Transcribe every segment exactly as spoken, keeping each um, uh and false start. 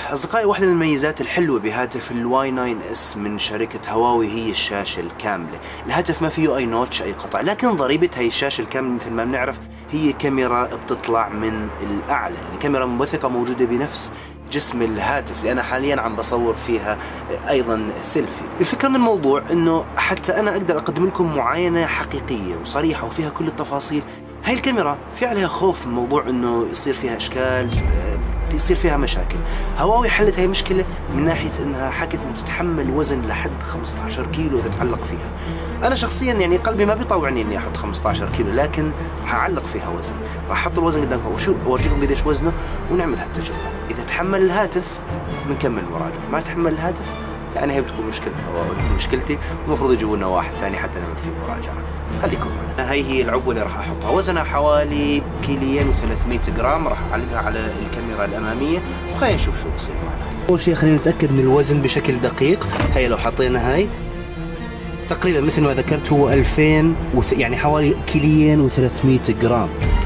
أصدقائي، واحدة من المميزات الحلوة بهاتف الواي ناين اس من شركة هواوي هي الشاشة الكاملة. الهاتف ما فيه أي نوتش أي قطع، لكن ضريبة هي الشاشة الكاملة مثل ما بنعرف هي كاميرا بتطلع من الأعلى، يعني كاميرا موثقة موجودة بنفس جسم الهاتف اللي أنا حاليا عم بصور فيها أيضا سيلفي. الفكرة من الموضوع إنه حتى أنا أقدر أقدم لكم معاينة حقيقية وصريحة وفيها كل التفاصيل. هاي الكاميرا في عليها خوف من موضوع إنه يصير فيها إشكال، يصير فيها مشاكل. هواوي حلت هاي المشكلة من ناحية إنها حكت إنها بتتحمل وزن لحد خمسة عشر كيلو إذا تعلق فيها. أنا شخصيا يعني قلبي ما بيطوعني إني أحط خمسة عشر كيلو، لكن راح أعلق فيها وزن، راح أحط الوزن قدامكم وشو أورجيكم قديش وزنه ونعمل هالتجربة. إذا تحمل الهاتف بنكمل المراجعة، ما تحمل الهاتف يعني هي بتكون مشكلة هواوي مشكلتي، ومفروض يجيبوا لنا واحد ثاني حتى نعمل فيه مراجعة. خليكم معنا. هاي هي العبوة اللي راح أحطها، وزنها حوالي كيلين وثلاثمية جرام. راح أعلقها على الكاميرا الأمامية وخلينا نشوف شو بصير معنا. أول شيء خلينا نتأكد من الوزن بشكل دقيق. هاي لو حطينا هاي تقريبا مثل ما ذكرت هو ألفين وث... يعني حوالي كيلين وثلاثمية جرام.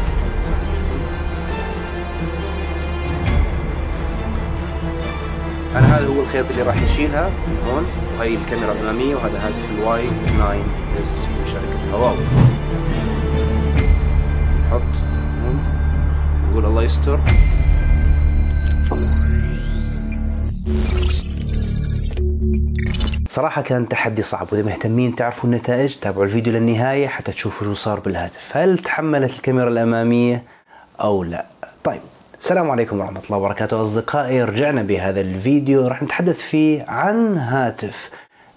أنا هذا هو الخيط اللي راح يشيلها من هون، وهي الكاميرا الأمامية، وهذا هاتف الواي ناين اس من شركة هواوي. نحط هون نقول الله يستر. صراحة كان تحدي صعب، وإذا مهتمين تعرفوا النتائج تابعوا الفيديو للنهاية حتى تشوفوا شو صار بالهاتف. هل تحملت الكاميرا الأمامية أو لا؟ طيب، السلام عليكم ورحمة الله وبركاته أصدقائي. رجعنا بهذا الفيديو راح نتحدث فيه عن هاتف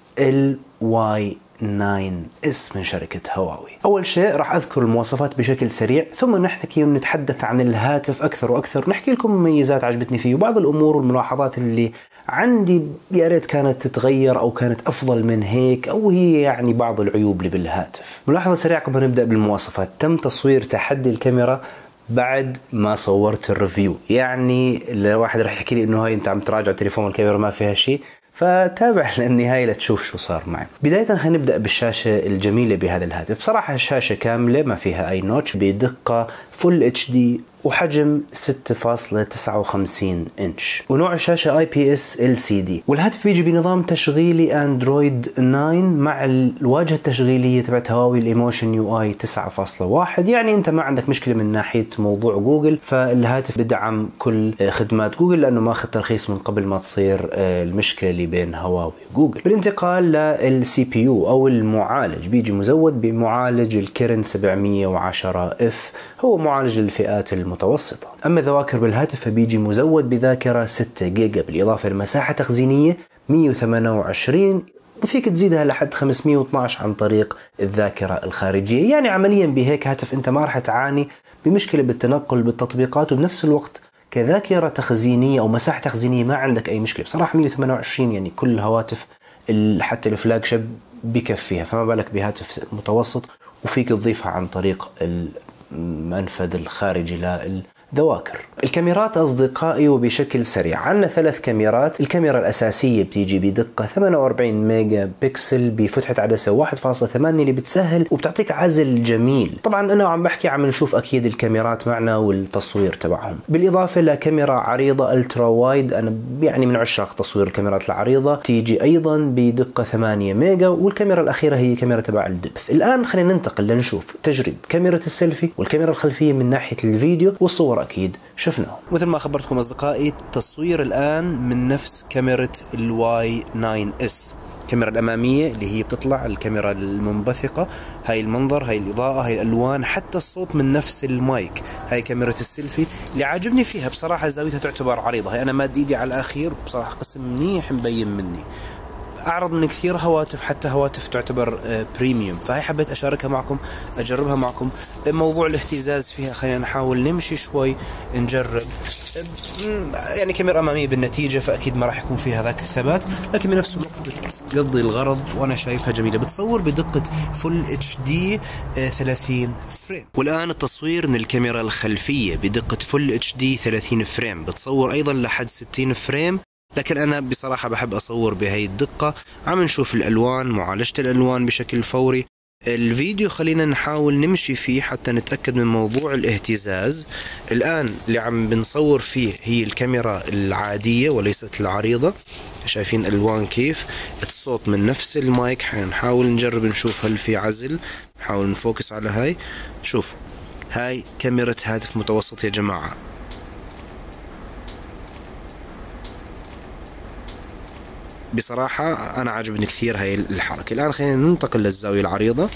الواي ناين اس من شركة هواوي. أول شيء راح أذكر المواصفات بشكل سريع، ثم نحكي ونتحدث عن الهاتف أكثر وأكثر، نحكي لكم مميزات عجبتني فيه وبعض الأمور والملاحظات اللي عندي يا ريت كانت تتغير أو كانت أفضل من هيك، أو هي يعني بعض العيوب اللي بالهاتف. ملاحظة سريعة قبل ما نبدأ بالمواصفات. تم تصوير تحدي الكاميرا بعد ما صورت الريفيو، يعني الواحد راح يحكي لي انه هاي انت عم تراجع تليفون الكاميرا ما فيها شيء، فتابع للنهاية لتشوف شو صار معي. بداية خلينا نبدأ بالشاشة الجميلة بهذا الهاتف. بصراحة الشاشة كاملة ما فيها أي نوتش، بدقة فل اتش دي وحجم ستة فاصلة تسعة وخمسين انش، ونوع الشاشة اي بي اس ال سي دي، والهاتف بيجي بنظام تشغيلي اندرويد تسعة مع الواجهة التشغيلية تبعت هواوي الايموشن يو اي تسعة فاصلة واحد. يعني انت ما عندك مشكلة من ناحية موضوع جوجل، فالهاتف بدعم كل خدمات جوجل لانه ماخذ ترخيص من قبل ما تصير المشكلة اللي بين هواوي وجوجل. بالانتقال للسي بي يو او المعالج، بيجي مزود بمعالج الكيرن سبعمية وعشرة اف، هو معالج للفئات المتوسطة. أما الذواكر بالهاتف فبيجي مزود بذاكرة ستة جيجا، بالإضافة لمساحة تخزينية مية وثمانية وعشرين، وفيك تزيدها لحد خمسمية واثناشر عن طريق الذاكرة الخارجية. يعني عمليا بهيك هاتف أنت ما راح تعاني بمشكلة بالتنقل بالتطبيقات، وبنفس الوقت كذاكرة تخزينية أو مساحة تخزينية ما عندك أي مشكلة. بصراحة مية وثمانية وعشرين يعني كل الهواتف حتى الفلاج شيب بكفيها، فما بالك بهاتف متوسط وفيك تضيفها عن طريق المنفذ الخارجي للذواكر. الكاميرات أصدقائي وبشكل سريع، عندنا ثلاث كاميرات. الكاميرا الأساسية بتيجي بدقة ثمانية وأربعين ميجا بكسل بفتحة عدسة واحد فاصلة ثمانية اللي بتسهل وبتعطيك عزل جميل. طبعا أنا عم بحكي عم نشوف أكيد الكاميرات معنا والتصوير تبعهم، بالإضافة لكاميرا عريضة ألترا وايد. أنا يعني من عشاق تصوير الكاميرات العريضة، تيجي أيضا بدقة ثمانية ميجا، والكاميرا الأخيرة هي كاميرا تبع الدبث. الآن خلينا ننتقل لنشوف تجربة كاميرا السيلفي والكاميرا الخلفية من ناحية الفيديو، والصور أكيد شفناهم. مثل ما خبرتكم أصدقائي، التصوير الآن من نفس كاميرا الواي ناين اس. الكاميرا الأمامية اللي هي بتطلع الكاميرا المنبثقة، هاي المنظر، هاي الإضاءة، هاي الألوان، حتى الصوت من نفس المايك. هاي كاميرا السيلفي اللي عاجبني فيها بصراحة زاويتها تعتبر عريضة. هاي أنا ماد إيدي على الأخير، بصراحة قسم منيح مبين مني، أعرض من كثير هواتف، حتى هواتف تعتبر بريميوم، فهي حبيت أشاركها معكم، أجربها معكم. موضوع الاهتزاز فيها خلينا نحاول نمشي شوي نجرب. يعني كاميرا أمامية بالنتيجة، فأكيد ما راح يكون فيها ذاك الثبات، لكن بنفس الوقت بتقضي الغرض، وأنا شايفها جميلة. بتصور بدقة فل اتش دي ثلاثين فريم. والآن التصوير من الكاميرا الخلفية بدقة فل اتش دي ثلاثين فريم، بتصور أيضا لحد ستين فريم، لكن أنا بصراحة بحب أصور بهاي الدقة. عم نشوف الألوان، معالجة الألوان بشكل فوري، الفيديو خلينا نحاول نمشي فيه حتى نتأكد من موضوع الاهتزاز. الآن اللي عم بنصور فيه هي الكاميرا العادية وليست العريضة. شايفين الألوان كيف؟ الصوت من نفس المايك. حنحاول نجرب نشوف هل في عزل. نحاول نفوكس على هاي. شوفوا هاي كاميرا هاتف متوسط يا جماعة. بصراحة أنا عجبني كثير هاي الحركة. الآن خلينا ننتقل للزاوية العريضة.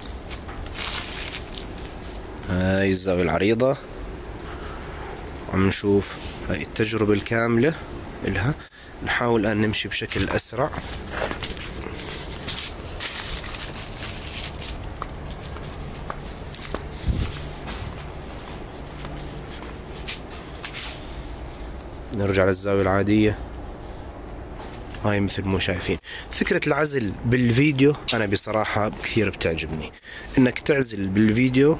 هاي الزاوية العريضة عم نشوف هاي التجربة الكاملة إلها. نحاول أن نمشي بشكل أسرع. نرجع للزاوية العادية. هاي مثل ما شايفين. فكرة العزل بالفيديو أنا بصراحة كثير بتعجبني. إنك تعزل بالفيديو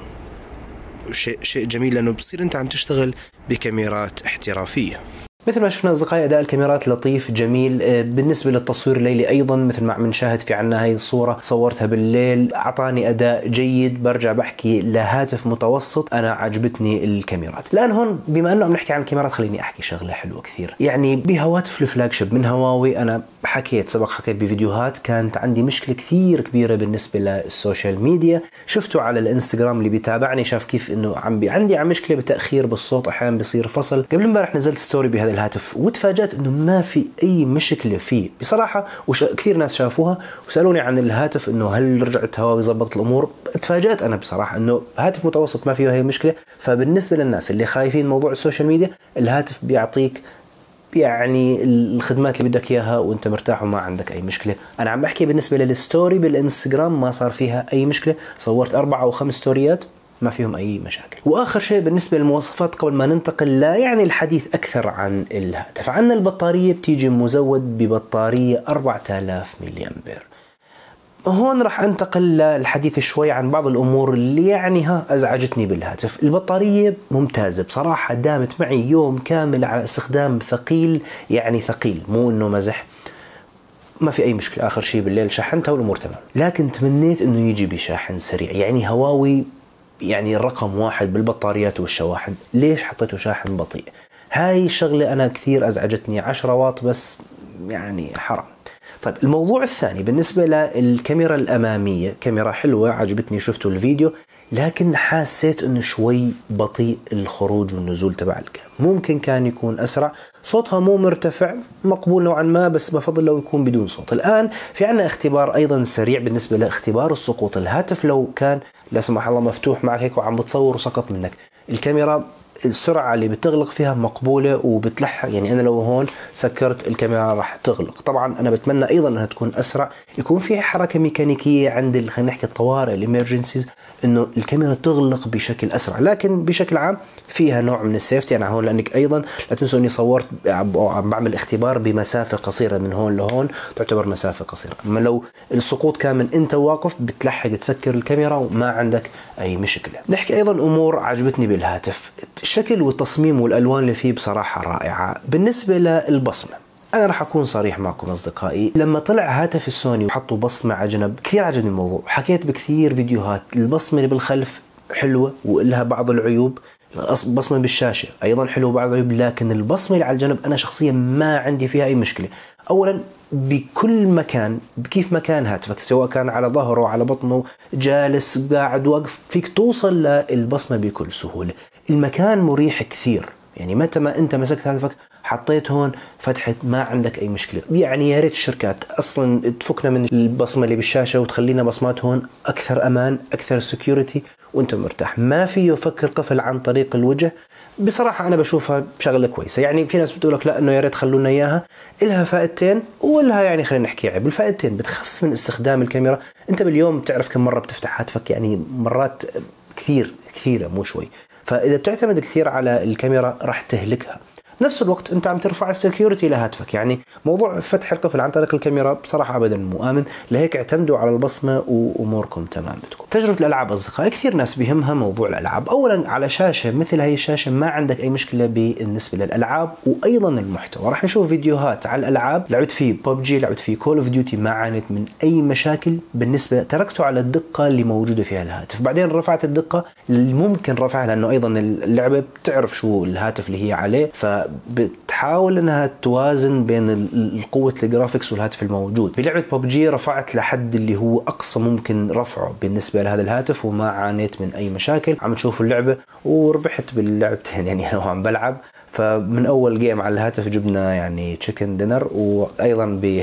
شيء شيء جميل، لأنه بصير أنت عم تشتغل بكاميرات احترافية. مثل ما شفنا أصدقائي أداء الكاميرات لطيف جميل. بالنسبة للتصوير الليلي أيضا مثل ما عم نشاهد في عنا هاي الصورة صورتها بالليل، أعطاني أداء جيد. برجع بحكي لهاتف متوسط أنا عجبتني الكاميرات. الآن هون بما أنه عم نحكي عن الكاميرات خليني أحكي شغلة حلوة كثير. يعني بهواتف الفلاج شيب من هواوي أنا حكيت سبق حكيت بفيديوهات كانت عندي مشكلة كثير كبيرة بالنسبة للسوشيال ميديا. شفتوا على الانستغرام اللي بيتابعني شاف كيف إنه عم بي عندي عم مشكلة بتأخير بالصوت، أحيانا بيصير فصل. قبل امبارح نزلت ستوري بهذا الهاتف وتفاجأت انه ما في اي مشكله فيه بصراحه. وش كثير ناس شافوها وسالوني عن الهاتف انه هل رجعت هواوي ظبطت الامور. تفاجأت انا بصراحه انه هاتف متوسط ما فيه هي المشكله. فبالنسبه للناس اللي خايفين موضوع السوشيال ميديا، الهاتف بيعطيك يعني الخدمات اللي بدك اياها وانت مرتاح وما عندك اي مشكله. انا عم بحكي بالنسبه للستوري بالانستغرام ما صار فيها اي مشكله. صورت اربع او خمس ستوريات ما فيهم أي مشاكل. وآخر شيء بالنسبة للمواصفات قبل ما ننتقل لا يعني الحديث أكثر عن الهاتف، عندنا البطارية بتيجي مزود ببطارية أربعة آلاف ملي أمبير. هون راح أنتقل للحديث شوي عن بعض الأمور اللي يعني ها أزعجتني بالهاتف. البطارية ممتازة بصراحة، دامت معي يوم كامل على استخدام ثقيل، يعني ثقيل مو إنه مزح، ما في أي مشكلة. آخر شيء بالليل شحنتها والأمور تمام. لكن تمنيت إنه يجي بشاحن سريع. يعني هواوي يعني رقم واحد بالبطاريات والشواحن، ليش حطيته شاحن بطيء؟ هاي الشغلة أنا كثير أزعجتني. عشرة واط بس يعني حرام. طيب الموضوع الثاني بالنسبة للكاميرا الأمامية، كاميرا حلوة عجبتني، شفتوا الفيديو، لكن حسيت انه شوي بطيء الخروج والنزول تبع الكاميرا. ممكن كان يكون اسرع. صوتها مو مرتفع، مقبول نوعا ما، بس بفضل لو يكون بدون صوت. الان في عنا اختبار ايضا سريع بالنسبه لاختبار السقوط. الهاتف لو كان لا سمح الله مفتوح معك هيك وعم بتصور وسقط منك، الكاميرا السرعة اللي بتغلق فيها مقبولة وبتلحق. يعني أنا لو هون سكرت الكاميرا راح تغلق. طبعا أنا بتمنى أيضا أنها تكون أسرع، يكون في حركة ميكانيكية عند خلينا نحكي الطوارئ الإمرجنسيز إنه الكاميرا تغلق بشكل أسرع. لكن بشكل عام فيها نوع من السيفتي. أنا هون لأنك أيضا لا تنسوا إني صورت عم بعمل اختبار بمسافة قصيرة من هون لهون، تعتبر مسافة قصيرة. أما لو السقوط كان من أنت واقف بتلحق تسكر الكاميرا وما عندك أي مشكلة. نحكي أيضا أمور عجبتني بالهاتف. الشكل والتصميم والألوان اللي فيه بصراحة رائعة. بالنسبة للبصمة أنا راح أكون صريح معكم أصدقائي، لما طلع هاتف السوني وحطوا بصمة على جنب كثير عجبني الموضوع. حكيت بكثير فيديوهات البصمة اللي بالخلف حلوة ولها بعض العيوب، بصمة بالشاشة أيضا حلوة بعض العيوب، لكن البصمة اللي على الجنب أنا شخصيا ما عندي فيها أي مشكلة. أولا بكل مكان كيف مكان هاتفك سواء كان على ظهره على بطنه جالس قاعد واقف فيك توصل للبصمة بكل سهولة. المكان مريح كثير، يعني متى ما أنت مسكت هاتفك حطيت هون فتحت ما عندك أي مشكلة. يعني يا ريت الشركات أصلا تفكنا من البصمة اللي بالشاشة وتخلينا بصمات هون أكثر أمان أكثر سكيورتي وأنت مرتاح. ما فيه فك القفل عن طريق الوجه. بصراحة أنا بشوفها شغلة كويسة. يعني في ناس بتقولك لا إنه يا ريت خلونا إياها. إلها فائدتين ولها يعني خلينا نحكي عيب. الفائدتين بتخفف من استخدام الكاميرا. أنت باليوم بتعرف كم مرة بتفتح هاتفك، يعني مرات كثير كثيرة مو شوي. فإذا بتعتمد كثير على الكاميرا راح تهلكها. نفس الوقت انت عم ترفع السكيورتي لهاتفك. يعني موضوع فتح القفل عن طريق الكاميرا بصراحه ابدا مو امن، لهيك اعتمدوا على البصمه واموركم تمام بتكون. تجربه الالعاب اصدقائي، كثير ناس بيهمها موضوع الالعاب. اولا على شاشه مثل هي الشاشه ما عندك اي مشكله بالنسبه للالعاب، وايضا المحتوى راح نشوف فيديوهات على الالعاب لعبت فيه ببجي، لعبت فيه كول اوف ديوتي، ما عانيت من اي مشاكل بالنسبه، تركته على الدقه اللي موجوده فيها الهاتف. بعدين رفعت الدقه اللي ممكن رفعها لانه ايضا اللعبه بتعرف شو الهاتف اللي هي عليه، فبتحاول انها توازن بين قوه الجرافيكس والهاتف الموجود. بلعبه ببجي رفعت لحد اللي هو اقصى ممكن رفعه بالنسبه لهذا الهاتف وما عانيت من اي مشاكل. عم تشوفوا اللعبه وربحت باللعبتين، يعني انا وعم بلعب. فمن اول جيم على الهاتف جبنا يعني تشيكن دينر، وايضا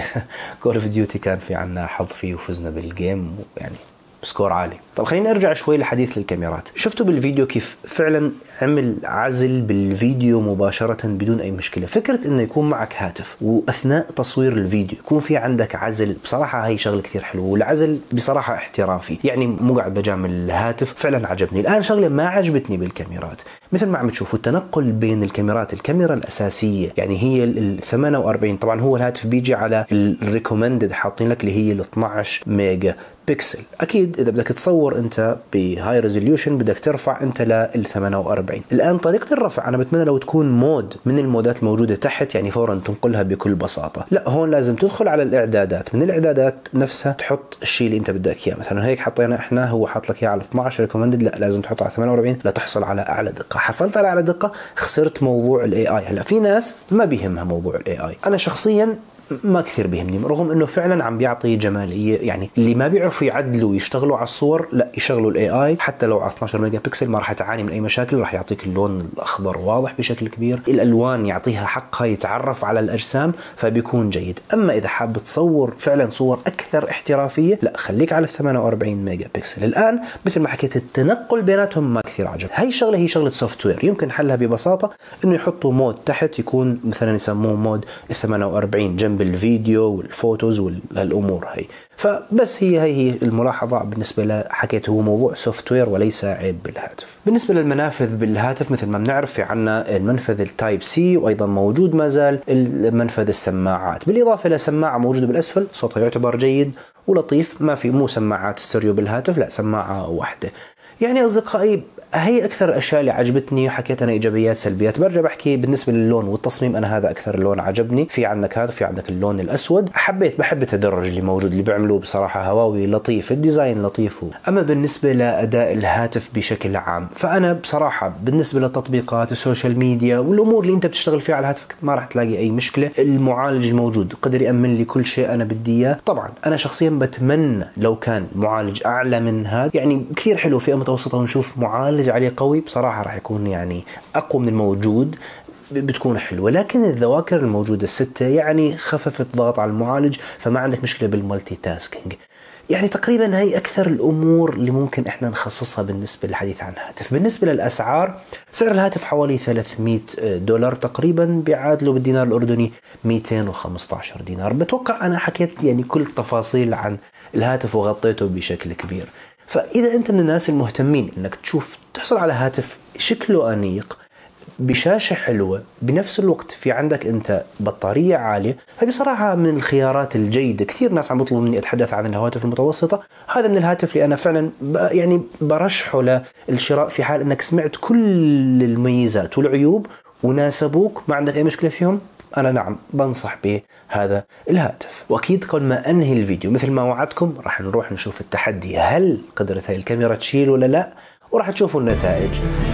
بكول اوف ديوتي كان في عنا حظ فيه وفزنا بالجيم يعني سكور عالي. طب خلينا نرجع شوي لحديث الكاميرات. شفتوا بالفيديو كيف فعلا عمل عزل بالفيديو مباشرة بدون اي مشكلة. فكرة انه يكون معك هاتف واثناء تصوير الفيديو يكون في عندك عزل، بصراحة هي شغلة كثير حلوة، والعزل بصراحة احترافي، يعني مو قاعد بجامل الهاتف، فعلا عجبني. الان شغلة ما عجبتني بالكاميرات، مثل ما عم تشوفوا التنقل بين الكاميرات. الكاميرا الاساسية يعني هي ال ثمانية وأربعين، طبعا هو الهاتف بيجي على الريكومندد حاطين لك اللي هي ال اثنعش ميجا بيكسل. اكيد اذا بدك تصور انت بهاي ريزوليوشن بدك ترفع انت لل ثمانية وأربعين. الان طريقه الرفع انا بتمنى لو تكون مود من المودات الموجوده تحت، يعني فورا تنقلها بكل بساطه. لا، هون لازم تدخل على الاعدادات، من الاعدادات نفسها تحط الشيء اللي انت بدك اياه. مثلا هيك حطينا احنا، هو حط لك اياه على اثنعش ريكومندد، لا لازم تحطه على ثمانية وأربعين لتحصل على اعلى دقه. حصلت على اعلى دقه خسرت موضوع الاي اي. هلا في ناس ما بيهمها موضوع الاي اي، انا شخصيا ما كثير بيهمني، رغم انه فعلا عم بيعطي جماليه. يعني اللي ما بيعرفوا يعدلوا ويشتغلوا على الصور لا يشغلوا الاي اي، حتى لو على اثنعش ميجا بكسل ما راح تعاني من اي مشاكل، راح يعطيك اللون الاخضر واضح بشكل كبير، الالوان يعطيها حقها، يتعرف على الاجسام، فبيكون جيد. اما اذا حاب تصور فعلا صور اكثر احترافيه لا خليك على ثمانية وأربعين ميجا بكسل. الان مثل ما حكيت التنقل بيناتهم ما كثير عجب. هاي الشغله هي شغله سوفت وير، يمكن حلها ببساطه انه يحطوا مود تحت يكون مثلا يسموه مود ثمانية وأربعين جنب الفيديو والفوتوز والامور هي. فبس هي هي هي الملاحظه بالنسبه لحكيت، هو موضوع سوفت وير وليس عيب بالهاتف. بالنسبه للمنافذ بالهاتف مثل ما بنعرف في عنا المنفذ التايب سي، وايضا موجود ما زال المنفذ السماعات، بالاضافه لسماعه موجوده بالاسفل صوتها يعتبر جيد ولطيف، ما في مو سماعات ستيريو بالهاتف، لا سماعه واحده. يعني اصدقائي هي اكثر الاشياء اللي عجبتني، حكيت انا ايجابيات سلبيات. برجع بحكي بالنسبه للون والتصميم، انا هذا اكثر اللون عجبني. في عندك هذا، في عندك اللون الاسود، حبيت بحب التدرج اللي موجود اللي بيعملوه بصراحه هواوي لطيف، الديزاين لطيف. اما بالنسبه لاداء الهاتف بشكل عام، فانا بصراحه بالنسبه للتطبيقات السوشيال ميديا والامور اللي انت بتشتغل فيها على هاتفك ما راح تلاقي اي مشكله. المعالج الموجود قدر يامن لي كل شيء انا بدي اياه. طبعا انا شخصيا بتمنى لو كان معالج اعلى من هذا، يعني كثير حلو فئه متوسطه ونشوف معالج عليه قوي، بصراحه راح يكون يعني اقوى من الموجود، بتكون حلوه. لكن الذواكر الموجوده السته يعني خففت ضغط على المعالج، فما عندك مشكله بالمالتي تاسكينج. يعني تقريبا هي اكثر الامور اللي ممكن احنا نخصصها بالنسبه للحديث عن الهاتف. بالنسبه للاسعار، سعر الهاتف حوالي ثلاثمئة دولار تقريبا، بيعادلوا بالدينار الاردني مئتين وخمسة عشر دينار. بتوقع انا حكيت يعني كل التفاصيل عن الهاتف وغطيته بشكل كبير. فاذا انت من الناس المهتمين انك تشوف تحصل على هاتف شكله انيق بشاشة حلوة، بنفس الوقت في عندك انت بطارية عالية، فبصراحة من الخيارات الجيدة. كثير ناس عم بيطلبوا مني اتحدث عن الهواتف المتوسطة، هذا من الهاتف اللي انا فعلا يعني برشحه للشراء في حال انك سمعت كل المميزات والعيوب وناسبوك ما عندك اي مشكلة فيهم. أنا نعم بنصح بهذا الهاتف. وأكيد قبل ما أنهي الفيديو مثل ما وعدتكم راح نروح نشوف التحدي، هل قدرت هاي الكاميرا تشيل ولا لا، وراح تشوفوا النتائج.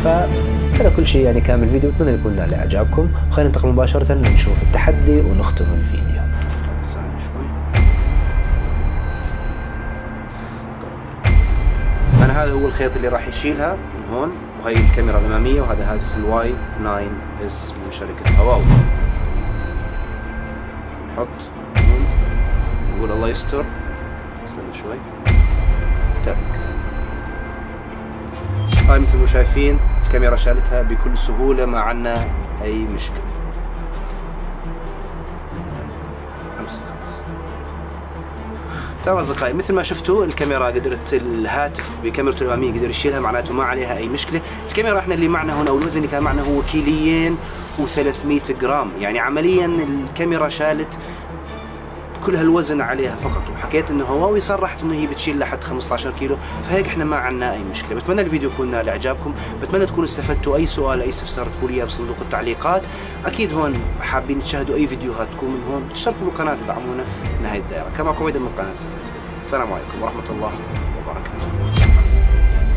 فهذا كل شيء يعني كامل الفيديو، أتمنى يكون نال إعجابكم. خلينا ننتقل مباشرة نشوف التحدي ونختم الفيديو. أنا هذا هو الخيط اللي راح يشيلها من هون، وهي الكاميرا الأمامية، وهذا هاتف الواي تسعة اس من شركة هواوي. نحط نقول الله يستر، استنى شوي، ترك. هاي مثل ما شايفين الكاميرا شالتها بكل سهولة، ما عنا أي مشكلة. امسك خلاص. تمام أصدقائي، مثل ما شفتوا الكاميرا قدرت الهاتف بكاميرته الأمامية قدر يشيلها، معناته ما عليها أي مشكلة. الكاميرا احنا اللي معنا هنا أو الوزن اللي كان معنا هو كيليين وثلاثمية جرام، يعني عمليا الكاميرا شالت كل هالوزن عليها فقط، وحكيت انه هواوي صرحت انه هي بتشيل لحد خمسة عشر كيلو، فهيك احنا ما عندنا اي مشكله. بتمنى الفيديو يكون نال اعجابكم، بتمنى تكونوا استفدتوا. اي سؤال اي استفسار اكتبوا لي اياه بصندوق التعليقات. اكيد هون حابين تشاهدوا اي فيديوهات تكون من هون، تشتركوا بالقناه تدعمونا. نهايه الدائره كما معكم من قناه سكرستيك. السلام عليكم ورحمه الله